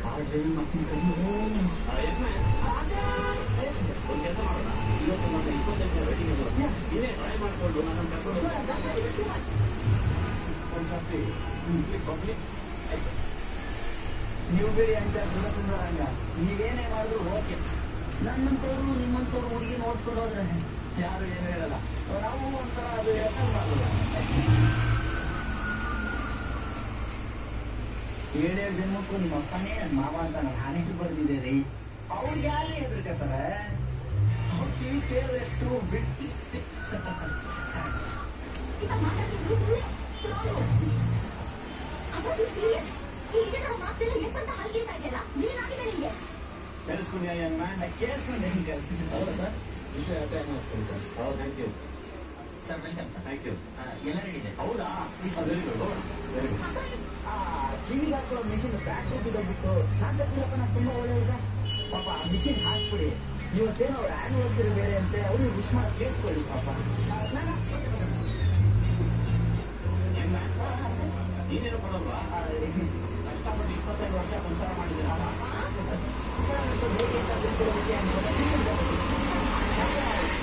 Car driving ಮಾಡ್ತೀನಿ ಒಂದು ಕೆಲಸ ಮಾಡೋಣ, ಇವತ್ತು ನನ್ನ 25ನೇ ವೆಡ್ಡಿಂಗ್ ಇದೆ, ನೀನೇ ಟ್ರೈ ಮಾಡ್ಕೊಂಡು ನನ್ನ ಕರ್ಕೊಂಡು ಒಂದ್ಸತಿ ಪಬ್ಲಿಕ್. ನೀವು ಬೇಡಿ ಅಂತ ಸುಂದರಂಗ, ನೀವೇನೇ ಮಾಡಿದ್ರು ಓಕೆ. ನನ್ನಂತವ್ರು ನಿಮ್ಮಂತವ್ರು ಹುಡುಗಿ ನೋಡ್ಸ್ಕೊಂಡು ಹೋದ್ರೆ ಯಾರು ಏನು ಹೇಳಲ್ಲ. ನಾವು ಒಂಥರ ಅದು ಮಾಡೋದು. 7 ಜನ್ಮಕ್ಕೂ ನಿಮ್ಮ ಅಪ್ಪನೇ ನನ್ನ ಮಾವ ಅಂತ ನಾನು ಹಣೆಗೆ ಬರ್ದಿದ್ದೆ ರೀ. ಅವ್ರಿಗೆ ಯಾರೇ ಹೆದರ್ಕತ್ತಾರ? ಅವ್ರ ಕಿವಿ ಕೇಳಿದಷ್ಟು ಬಿಟ್ಟು ಕೇಳಿಸ್ಕೊಂಡೆ ಹೆಂಗೆ? ಹೌದಾ ಸರ್? ವಿಷಯ ಸರ್. ಹೌದು, thank you sir. Welcome sir. Thank you. ಎಲ್ಲ ರೆಡಿ ಇದೆ. ಹೌದಾ? Very good, very good. ಕಿವಿಗೆ ಹಾಕೊಳ್ಳೋ ಮಿಷಿನ್ ಬ್ಯಾಟ್ರಿ ಬಿದ್ದೋಗ್ಬಿಟ್ಟು ನಾನು ತಪ್ಪಿರಪ್ಪ, ನಾನು ತುಂಬಾ ಒಳ್ಳೆಯದ. ಪಾಪ ಆ ಮಿಷಿನ್ ಹಾಕ್ಬಿಡಿ. ಇವತ್ತೇನೋ ಅವ್ರ ಆ್ಯನಿವರ್ಸರಿ ಬೇರೆ ಅಂತೆ, ಅವ್ರಿಗೆ ವಿಶ್ ಮಾಡಿ ಕೇಳಿಸ್ಕೊಳ್ಳಿ ಪಾಪ. ನೀನೇನು ಕೊಡಲ್ವಾ? ಕಷ್ಟಪಟ್ಟು 25 ವರ್ಷ ಸಂಸಾರ ಮಾಡಿದ್ದೀರಾ? ಸರ್